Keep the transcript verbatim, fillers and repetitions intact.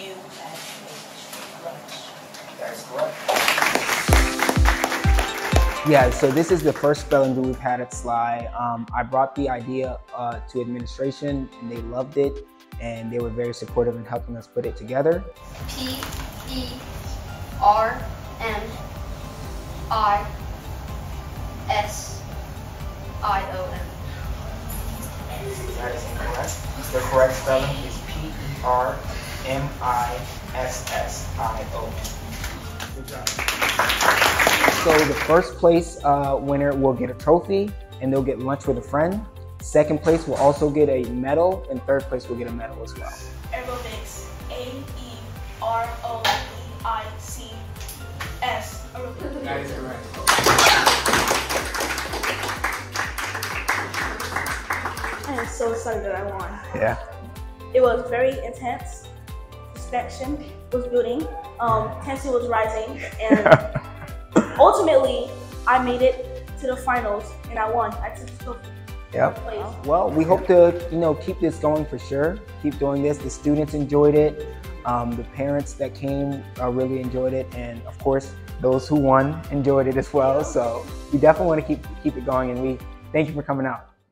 you had a grudge. That's correct. Yeah, so this is the first spelling bee we've had at Sligh. Um, I brought the idea uh, to administration and they loved it and they were very supportive in helping us put it together. P E R M I S I O N. That is incorrect. The correct spelling is P E R M I S S I O N. Good job. So the first place uh, winner will get a trophy and they'll get lunch with a friend. Second place will also get a medal and third place will get a medal as well. Aerobics, A E R O B I C S. Aerobics. That is correct. I am so excited that I won. Yeah. It was very intense. Suspension was building. Um, tension was rising, and ultimately, I made it to the finals, and I won. I took the trophy. Yep. Place. Well, we hope to, you know, keep this going for sure. Keep doing this. The students enjoyed it. Um, the parents that came uh, really enjoyed it, and of course, those who won enjoyed it as well. So we definitely want to keep keep it going, and we thank you for coming out.